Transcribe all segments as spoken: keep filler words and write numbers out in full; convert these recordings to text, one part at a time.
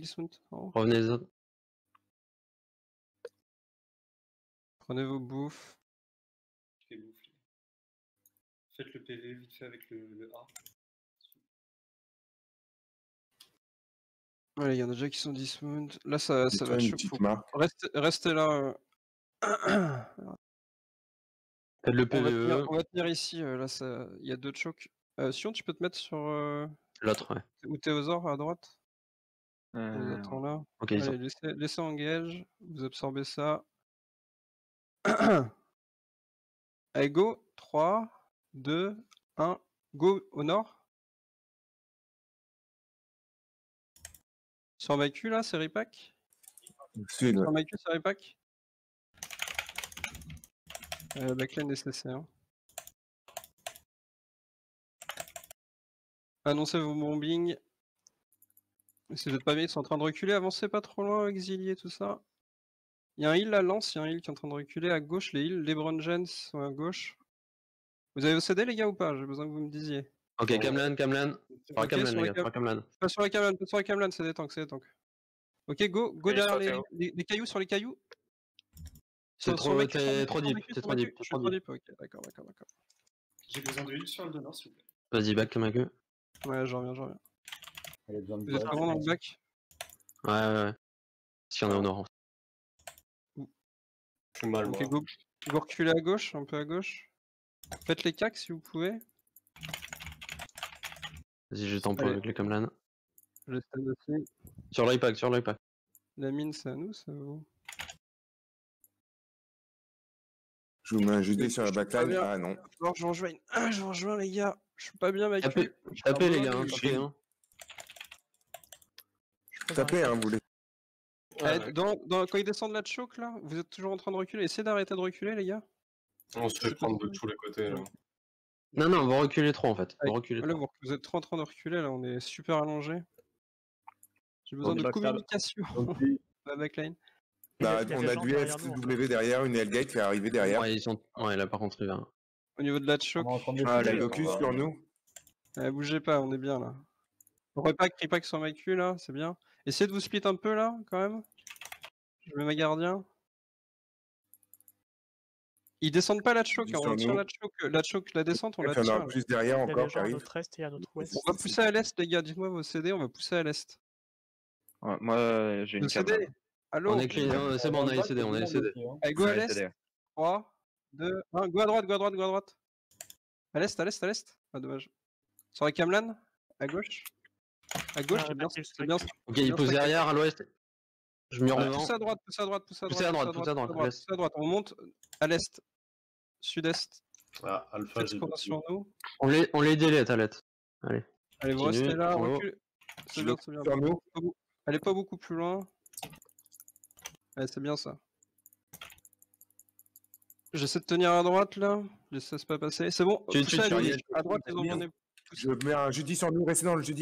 dismount. Oh. Revenez les autres. Prenez vos bouffes. Je fais bouffe. Faites le P V vite fait avec le, le A. Allez, il y en a déjà qui sont dismount. Là, ça, ça va être une chaud. petite Faut... marque. Restez, restez là. euh. Faites le On va, P V tenir, E. on va tenir ici. euh, Là, ça... il y a deux chocs. Euh, Sion, tu peux te mettre sur. Euh... L'autre, ouais. Ou Théosor à droite. On vous Euh, attend là. Ok, ils Allez, sont. laissez, laissez engage. Vous absorbez ça. Allez, go. trois, deux, un. Go au nord. Sur Macu là, c'est Ripac. Sud, ouais. Sur Macu, c'est Ripac. Euh, backline S T C. Hein. Annoncez vos bombings. Si vous êtes pas bien, ils sont en train de reculer. Avancez pas trop loin, exiliés, tout ça. Il y a un heal à Lance, il y a un heal qui est en train de reculer. À gauche, les heals. Lebron Jens sont à gauche. Vous avez O C D, les gars, ou pas? J'ai besoin que vous me disiez. Ok, Kamlan, Kamlan. Trois Ok, Kamlan, sur les les gars, cam- trois Kamlan. Pas sur la Kamlan, pas sur la Kamlan, c'est des tanks, c'est des tanks. Ok, go, go Et derrière sur les, Théo. les, les cailloux, sur les cailloux. C'est Sur- sur trop, Macu, sur t'es Macu, trop sur deep, Macu, t'es sur trop Macu. deep, Je t'es suis trop trop deep. deep, ok, d'accord, d'accord, d'accord. J'ai besoin de huile sur le donneur, s'il vous plaît. Vas-y, back comme ma queue. Ouais, je reviens, je reviens. Elle a besoin de Vous êtes boire, comment je dans le pense. bac? Ouais, ouais, ouais. S'il y en a au nord. je suis mal, Ok, moi. go, go reculer à gauche, un peu à gauche. Faites les cacs si vous pouvez. Vas-y, je tempo Allez. avec les Kamlan. Je stun aussi. Sur l'iPad, sur l'iPad. La mine, c'est à nous, c'est à vous. Je vous mets un J D sur la Je suis pas backline. bien. Ah non. Alors, je vous rejoins. Ah, je vous rejoins, les gars. Je suis pas bien, mec. Tapez, tapez les gars, hein, tapez. Hein. Tapez, hein, vous voulez. Eh, dans, dans, quand ils descendent la choke, là, vous êtes toujours en train de reculer. Essayez d'arrêter de reculer, les gars. On se fait prendre de tous les côtés, là. Non, non, vous reculez trop en fait. Vous Allez, reculez là, trop. vous, vous êtes trop en train de reculer, là. On est super allongé. J'ai besoin On de backstab. communication. La backline. Bah, Il y a on des a gens du derrière F nous, en W derrière, une Hellgate qui est arrivée derrière. Ouais, ils sont. Ouais, là par contre, il va. Au niveau de la choke, On est en train de Ah, défouler, la là. locus sur nous. eh, bougez pas, on est bien, là. Repack, repack sur ma queue, là, c'est bien. Essayez de vous split un peu, là, quand même. Je mets ma gardien. Ils descendent pas la choke, hein, Sur on tire nous. la choke. La choke, la descente, on Il la y en tire. a là. plus derrière Il y a encore des qui gens à arrivent. notre est et à notre ouest. On va pousser à l'est, les gars. Dites-moi vos C D, on va pousser à l'est. Ouais, moi, j'ai Le une C D. cam. Allô. On est clean, hein, c'est bon, on a S C D, on a S C D. Allez, go à Ouais, l'est. c'est des- trois, deux, un. Go à droite, go à droite, go à droite. À l'est, à l'est, à l'est. Ah, dommage. Sur la Kamlan, à gauche. À gauche, Ah, c'est bien, répétez le c'est bien. stack. Ok, il pousse derrière à l'ouest. Je mure Ouais, devant. poussez à droite, poussez à droite, poussez à droite. Poussez à droite, poussez à droite, à l'est. poussez à droite. On monte à l'est, sud-est. Ah, Alpha, Faites j'ai ce qu'on a sur nous. On les, on les délai, Talette. Allez. Allez, vous Continue, restez là, en haut. reculez. C'est Je bien, le c'est bien. sur nous. Pas beau- Allez pas beaucoup plus loin. Allez, c'est bien ça. J'essaie de tenir à droite là. Laissez pas passer. C'est bon. Tu- poussez tu- à, tu- gauche. À droite, ils ont bien des. Je mets un jeudi sur nous, restez dans le jeudi.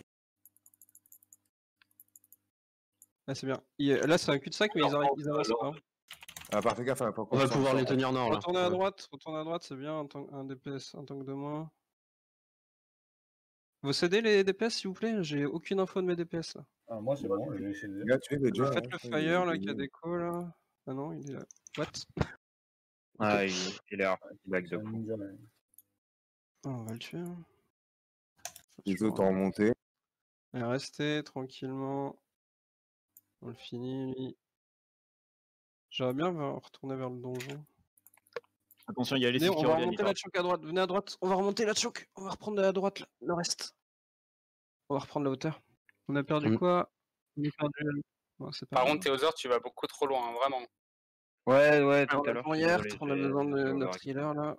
Ah, c'est bien. Il- Là, c'est un cul-de-sac, mais ils, arrivent, ils avancent pas. hein. Ah, par fais gaffe, hein, pas On va pouvoir les tenir nord là. Retournez à droite, retournez à droite, c'est bien. Un, tank- un D P S, un tank de moins. Vous cédez les D P S, s'il vous plaît? J'ai aucune info de mes D P S là. Ah, moi, c'est bon, j'ai essayé de. Là, tu es déjà. Faites le fire là, qui a des calls là. Ah non, il est là. What? Ah, il, il est hard. Il back C'est de un coup. ninja, là. Ah, on va le tuer. hein. Faut Les toujours- autres en montée. Allez, restez tranquillement. On le finit, lui. J'aimerais bien ver- retourner vers le donjon. Attention, il y a les Venez, six on qui va reviennent. remonter la choke à droite. Venez à droite. On va remonter la choke. On va reprendre à droite là, le reste. On va reprendre la hauteur. On a perdu Mm. quoi? On a perdu. Ouais, c'est pas Par grave. contre, Théosor, tu vas beaucoup trop loin, hein, vraiment. Ouais, ouais, tout Alors, à l'heure. on je suis hier, désolé, on a j'ai- besoin de j'ai notre overacté. healer là.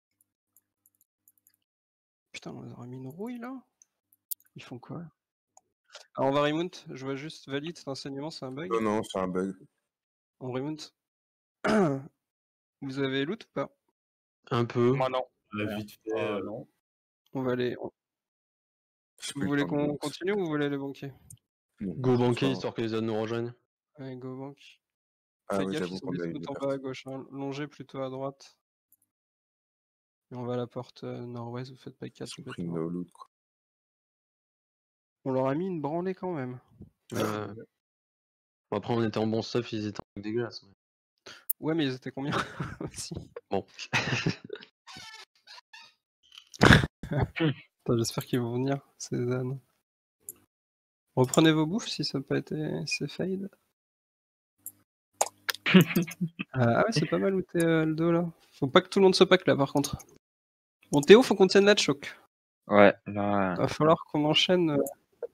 Putain, on leur a mis une rouille là. Ils font quoi? Alors, on va remount. Je vois juste valide cet enseignement, c'est un bug. Non, non, c'est un bug. On remount. Vous avez loot ou pas? Un peu. Moi, non. La vite fait. Ah, euh, non. On va aller. on- Vous voulez qu'on continue ou vous voulez aller banquer? Go banquer histoire que les autres nous rejoignent. Allez, go bank. Ah Faites oui, gaffe, j'avoue ils sont qu'on a des eu spots deux en bas à gauche. Hein. Longez plutôt à droite. Et on va à la porte euh, nord-ouest, vous faites pas quatre. Ils ont pris nos loot, quoi. On leur a mis une branlée quand même. Euh, Bon, après, on était en bon stuff, ils étaient en dégueulasse. mais- Ouais, mais ils étaient combien aussi? Bon. Attends, j'espère qu'ils vont venir, ces ânes. Reprenez vos bouffes si ça n'a pas été. C'est fade. Ah ouais, c'est pas mal où t'es, euh, Aldo là. Faut pas que tout le monde se pack là par contre. Bon, Théo, faut qu'on tienne la choc. Ouais, là. Va falloir qu'on enchaîne. euh.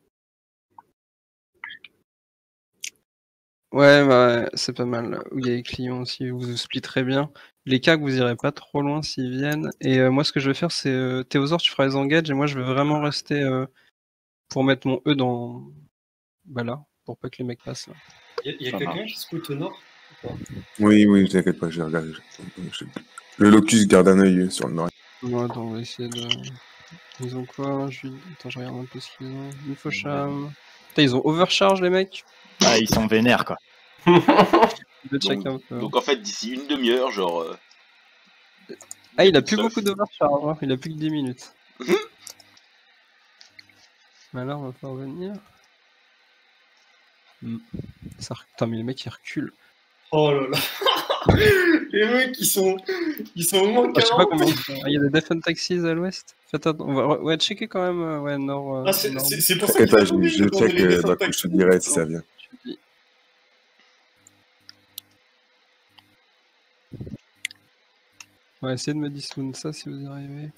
Ouais, bah, ouais, c'est pas mal. Où il y a les clients aussi, vous vous splitterez bien. Les cas que vous irez pas trop loin s'ils viennent. Et euh, moi, ce que je vais faire, c'est euh, Théosor, tu feras les engages et moi, je vais vraiment rester euh, pour mettre mon E dans. Bah là, pour pas que les mecs passent là. Il y a, y a Ça quelqu'un marche. qui scoute au nord ou pas? Oui, oui, t'inquiète pas, je regarde. je- je- Le locus garde un œil sur le nord. Ouais, attends, on va essayer de. Ils ont quoi je... Attends, je regarde un peu ce qu'ils ont. Infocham. Putain, ils ont overcharge les mecs. Ah, ils sont vénères, quoi. Je vais Donc, check un peu. donc en fait, d'ici une demi-heure, genre. euh, Ah, il a tout plus seul. beaucoup d'overcharge, hein. Il a plus que dix minutes. Mhm. Mais là, on va pouvoir venir. Hmm. Ça... rec- Putain, mais les mecs ils reculent. Oh là là. Les mecs, ils sont, ils sont au moins Ah, je sais pas quarante. combien ils sont. Ah, il y a des Defend Taxis à l'ouest. Faites attention. On va ouais, checker quand même. euh, Ouais, nord. euh, Ah, c'est nord. c'est- c'est pour ça T'inquiète qu'ils pas, ont je, tombé, je ils ont check, les euh, défenses bah, je te dirai si ça vient. On va essayer de me dismount ça si vous y arrivez.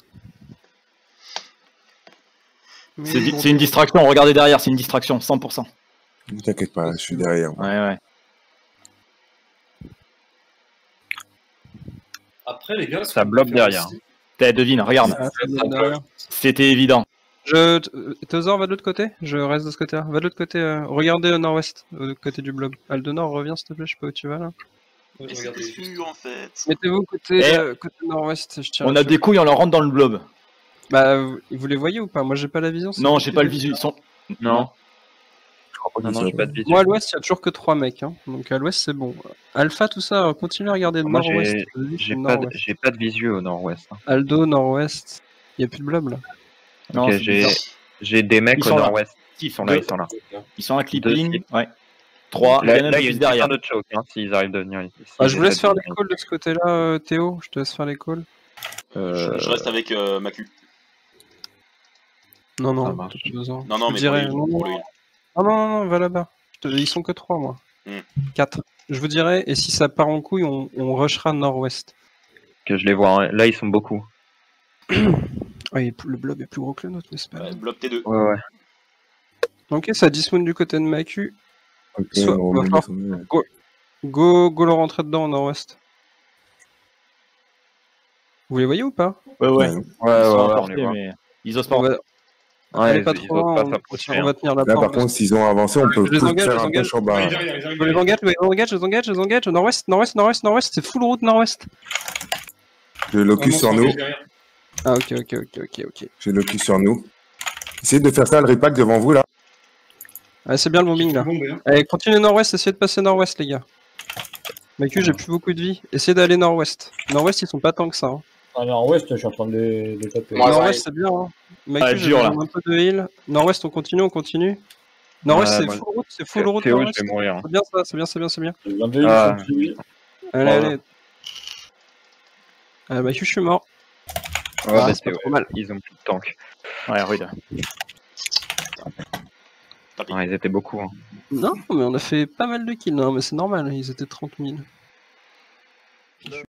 Mais C'est di- bon, c'est une distraction, regardez derrière, c'est une distraction, cent pour cent. T'inquiète pas, je suis derrière. moi. Ouais, ouais. Après, les gars, ce Ça qu'on peut bloque faire derrière. aussi- T'as devine, regarde. ah, ça donne derrière. C'était évident. Je... Théosor, va de l'autre côté. Je reste de ce côté-là. Va de l'autre côté. euh, Regardez au nord-ouest, au côté du blob. Aldo Nord, reviens s'il te plaît, je sais pas où tu vas là. Ouais, Mais regardez, c'était juste. sûr en fait. Mettez-vous côté, Eh. euh, côté nord-ouest. Je tire On la a choc. des couilles, on leur rentre dans le blob. Bah, vous, vous les voyez ou pas? Moi j'ai pas la vision. c'est Non, vous j'ai qui pas le les- visu. Ils sont... Non, Je crois pas non, qu'ils non, soient- j'ai pas de visu. Moi à l'ouest, il y a toujours que trois mecs. Hein. Donc à l'ouest, c'est bon. Alpha, tout ça, euh, continuez à regarder Moi, nord-ouest. j'ai- Je vous dis, J'ai c'est pas, de- nord-ouest. j'ai pas de visu au nord-ouest. hein. Aldo, nord-ouest. Il y a plus de blob là. Non, Ok, c'est j'ai bizarre. j'ai des mecs Ils au sont là. nord-ouest. Ils Ils sont là, ils sont là. Ils sont à clipping. Deux, Ouais. trois. Là, Il y en a là, un il y a plus une derrière. putain de choke hein, s'ils arrivent de venir ici. Ah, je S'ils vous laisse essaient faire de les venir calls de ce côté-là, euh, Théo. Je te laisse faire les calls. Je, Euh, je reste avec euh, Macu. Non, non, Ça t'as marche. pas besoin. Non, non, Je mais dirais, pour, les, non, pour non, le heal. non, non, non, va là-bas. Je te- Ils sont que trois, moi. Hmm. quatre. Je vous dirais, et si ça part en couille, on, on rushera nord-ouest. que je les vois. hein. Là, ils sont beaucoup. Ah, il est plus- le blob est plus gros que le nôtre, mais c'est pas Ouais, grave. blob T deux. Ouais, ouais. Ok, ça dismount du côté de Macu. Ok, Soit- on va remet falloir- son nœud. Go, go le rentrer dedans au nord-ouest. Vous les voyez ou pas? Ouais, ouais. Ouais. Ils Ouais, sont ouais, à ouais, on portée, les voit. mais ils osent pas. On va... Ouais, Allez ils- pas ils trop osent loin, pas on, s'approcher, on hein. va tenir la Là, porte. par contre, s'ils ont avancé, on peut Je les tous engage, faire je les un engage. push en Ouais, bas. ils arrivent, ils arrivent, Je les ils arrivent. engage, je les engage, je les engage, je les engage. Nord-ouest, nord-ouest, nord-ouest, nord-ouest. C'est full route nord-ouest. J'ai le locus Vraiment, sur on nous. s'engage derrière. Ah, ok, ok, ok, ok, ok. J'ai le locus sur nous. Essayez de faire ça, le repack devant vous, là. Ah, c'est bien le bombing là. Bon, ben, hein. Allez, continuez nord-ouest, essayez de passer nord-ouest, les gars. Macu, j'ai plus beaucoup de vie. Essayez d'aller nord-ouest. Nord-ouest, ils sont pas tant que ça. Hein. Ah, mais en ouest, je suis en train de les, de les taper. Moi, Nord-ouest, c'est bien. Hein. Macu, Ah, j'ai dur, besoin là. d'un peu de heal. Nord-ouest, on continue, on continue. Nord-ouest, Ouais, c'est moi- full route, c'est full route Théo, je nord-ouest. vais mourir. hein. C'est bien ça, c'est bien, c'est bien, c'est bien. Les vingt-deux, Ah. ils sont tués. Allez, Voilà. allez. Ah, Macu, je suis mort. Ouais, Ah, bah, c'est pas c'est- trop mal. Ils ont plus de tank. Ouais, rude. Tapis. Ouais, ils étaient beaucoup. hein. Non, mais on a fait pas mal de kills, non, mais c'est normal, ils étaient trente mille.